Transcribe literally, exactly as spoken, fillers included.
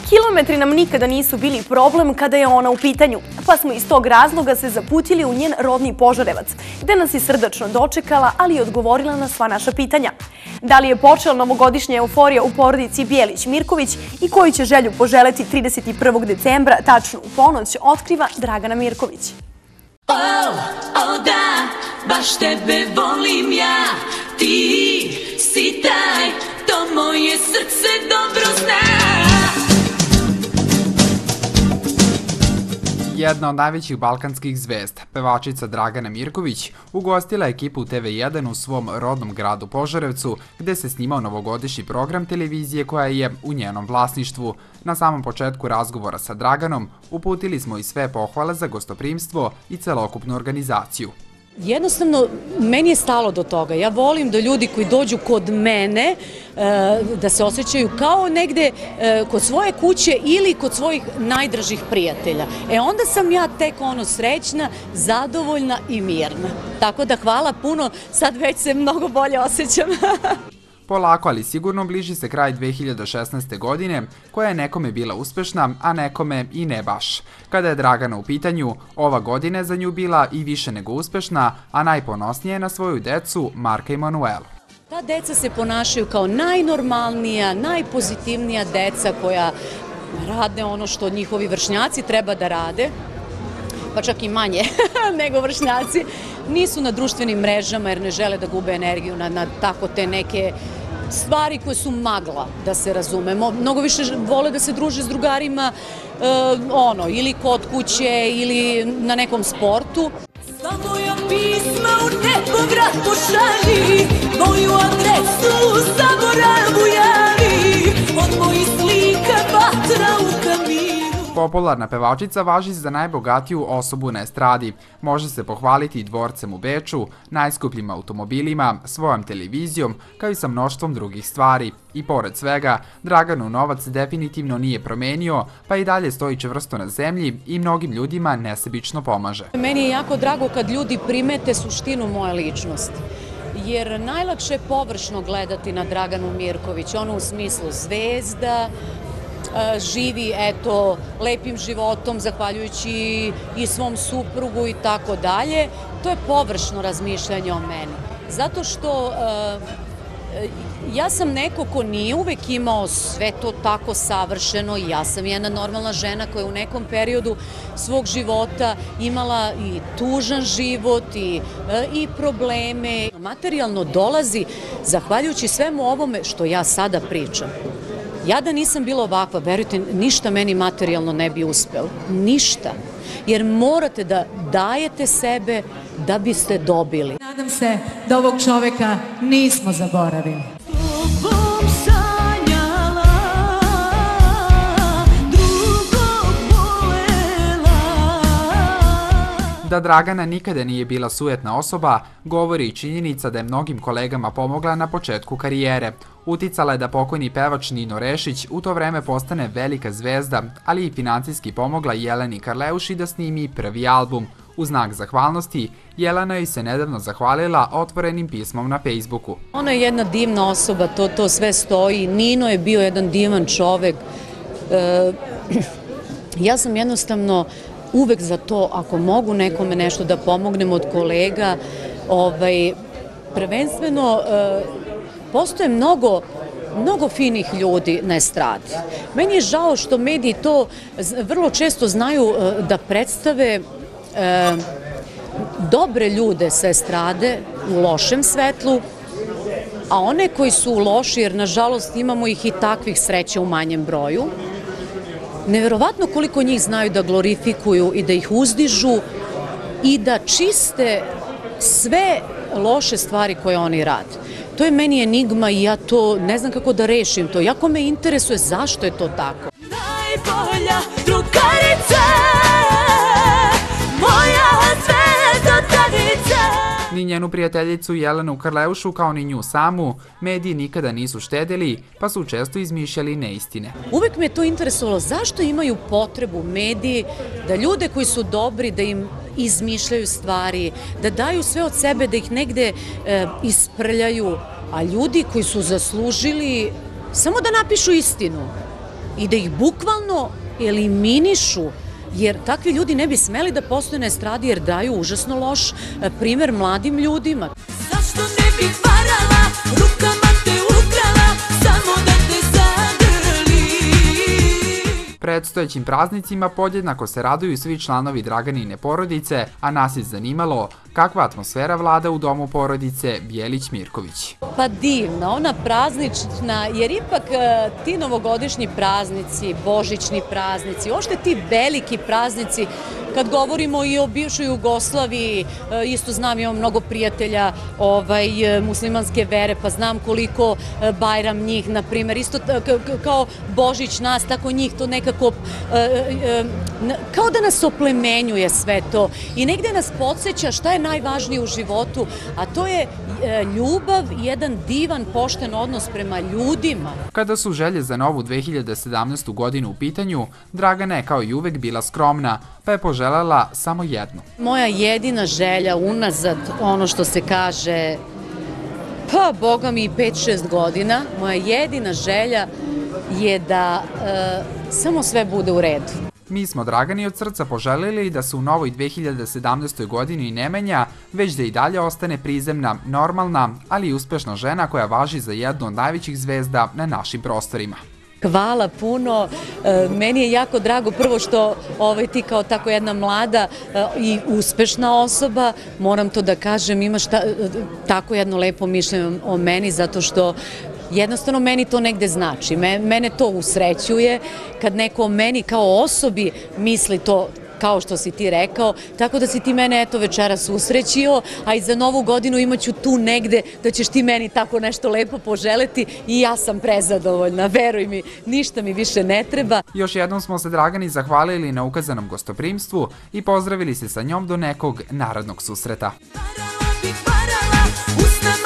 Kilometri nam nikada nisu bili problem kada je ona u pitanju, pa smo iz tog razloga se zaputili u njen rodni Požarevac, gde nas je srdačno dočekala, ali i odgovorila na sva naša pitanja. Da li je počela novogodišnja euforija u porodici Bijelić-Mirković i koju će želju poželeti trideset prvog decembra, tačno u ponoć, otkriva Dragana Mirković. O, o da, baš tebe volim ja, ti si taj, to moje srce dobro zna. Jedna od najvećih balkanskih zvezda, pevačica Dragana Mirković, ugostila ekipu T V jedan u svom rodnom gradu Požarevcu, gde se snimao novogodišnji program televizije koja je u njenom vlasništvu. Na samom početku razgovora sa Draganom uputili smo i sve pohvale za gostoprimstvo i celokupnu organizaciju. Jednostavno, meni je stalo do toga. Ja volim da ljudi koji dođu kod mene da se osjećaju kao negde kod svoje kuće ili kod svojih najdražih prijatelja. E onda sam ja tek ono srećna, zadovoljna i mirna. Tako da hvala puno, sad već se mnogo bolje osjećam. Polako, ali sigurno bliži se kraj dve hiljade šesnaeste. godine, koja je nekome bila uspešna, a nekome i ne baš. Kada je Dragana u pitanju, ova godina je za nju bila i više nego uspešna, a najponosnije je na svoju decu Marka i Manuelu. Ta deca se ponašaju kao najnormalnija, najpozitivnija deca koja rade ono što njihovi vršnjaci treba da rade, pa čak i manje nego vršnjaci. Nisu na društvenim mrežama jer ne žele da gube energiju na tako te neke stvari koje su magla, da se razumemo. Mnogo više vole da se druže s drugarima ono, ili kod kuće ili na nekom sportu. Sva moja pisma u nekom vrat pošalji, moju adresu zaboravu javi, od mojih slika vatra u kaminu. Popularna pevačica važi za najbogatiju osobu na estradi. Može se pohvaliti i dvorcem u Beču, najskupljim automobilima, svojom televizijom, kao i sa mnoštvom drugih stvari. I pored svega, Draganu novac definitivno nije promenio, pa i dalje stoji čvrsto na zemlji i mnogim ljudima nesebično pomaže. Meni je jako drago kad ljudi primete suštinu moje ličnosti. Jer najlakše je površno gledati na Draganu Mirković, ono u smislu zvezda, živi, eto, lepim životom, zahvaljujući i svom suprugu i tako dalje. To je površno razmišljanje o meni. Zato što ja sam neko ko nije uvek imao sve to tako savršeno i ja sam jedna normalna žena koja je u nekom periodu svog života imala i tužan život i, i probleme. Materijalno dolazi zahvaljujući svemu ovome što ja sada pričam. Ja da nisam bila ovakva, verujte, ništa meni materijalno ne bi uspelo. Ništa. Jer morate da dajete sebe da biste dobili. Nadam se da ovog čoveka nismo zaboravili. Da Dragana nikada nije bila sujetna osoba, govori i činjenica da je mnogim kolegama pomogla na početku karijere. Uticala je da pokojni pevač Nino Rešić u to vreme postane velika zvezda, ali i financijski pomogla Jeleni Karleuši da snimi prvi album. U znak zahvalnosti, Jelena joj se nedavno zahvalila otvorenim pismom na Facebooku. Ona je jedna divna osoba, to, to sve stoji. Nino je bio jedan divan čovek. E, ja sam jednostavno uvek za to, ako mogu nekome nešto da pomognem od kolega, ovaj, prvenstveno e, postoje mnogo, mnogo finih ljudi na estradi. Meni je žao što mediji to vrlo često znaju e, da predstave e, dobre ljude sa estrade u lošem svetlu, a one koji su loši, jer nažalost imamo ih i takvih sreća u manjem broju, neverovatno koliko njih znaju da glorifikuju i da ih uzdižu i da čiste sve loše stvari koje oni rade. To je meni enigma i ja to ne znam kako da rešim to. Jako me interesuje zašto je to tako. Najbolja drugarica, moja zvezdotanica. Ni njenu prijateljicu Jelenu Karleušu kao ni nju samu mediji nikada nisu štedili, pa su često izmišljali neistine. Uvek me to interesovalo zašto imaju potrebu mediji da ljude koji su dobri da im izmišljaju stvari, da daju sve od sebe, da ih negde e, isprljaju, a ljudi koji su zaslužili samo da napišu istinu, i da ih bukvalno eliminišu, jer takvi ljudi ne bi smeli da postoje na estradi jer daju užasno loš primer mladim ljudima. Zašto ne bi varala, rukama te ukrala, samo da te zagrli? Predstojećim praznicima podjednako se raduju svi članovi Draganine porodice, a nas je zanimalo kakva atmosfera vlada u domu porodice Bjelić-Mirković. Pa divna, ona praznična, jer ipak ti novogodišnji praznici, božićni praznici, uopšte ti veliki praznici, kad govorimo i o bivšoj Jugoslaviji, isto znam, imam mnogo prijatelja ovaj, muslimanske vere, pa znam koliko Bajram njih, na primjer, isto kao Božić nas, tako njih to nekako, kao da nas oplemenjuje sve to i negde nas podsjeća šta je najvažnije u životu, a to je ljubav i jedan divan, pošten odnos prema ljudima. Kada su želje za novu dve hiljade sedamnaestu. godinu u pitanju, Dragana je kao i uvek bila skromna, pa je poželjela samo jednu. Moja jedina želja unazad, ono što se kaže, pa boga mi i pet šest godina, moja jedina želja je da e, samo sve bude u redu. Mi smo Dragani od srca poželili da se u novoj dve hiljade sedamnaestoj. godini ne menja, već da i dalje ostane prizemna, normalna, ali i uspešna žena koja važi za jednu od najvećih zvezda na našim prostorima. Hvala puno, meni je jako drago prvo što ovaj, ti kao tako jedna mlada i uspešna osoba, moram to da kažem, imaš ta, tako jedno lepo mišljenje o meni zato što jednostavno meni to negde znači, mene to usrećuje kad neko o meni kao osobi misli to kao što si ti rekao, tako da si ti mene eto večeras usrećio, a i za novu godinu imaću tu negde da ćeš ti meni tako nešto lepo poželeti i ja sam prezadovoljna, veruj mi, ništa mi više ne treba. Još jednom smo se Dragani zahvalili na ukazanom gostoprimstvu i pozdravili se sa njom do nekog narednog susreta. Varala bi varala, usnama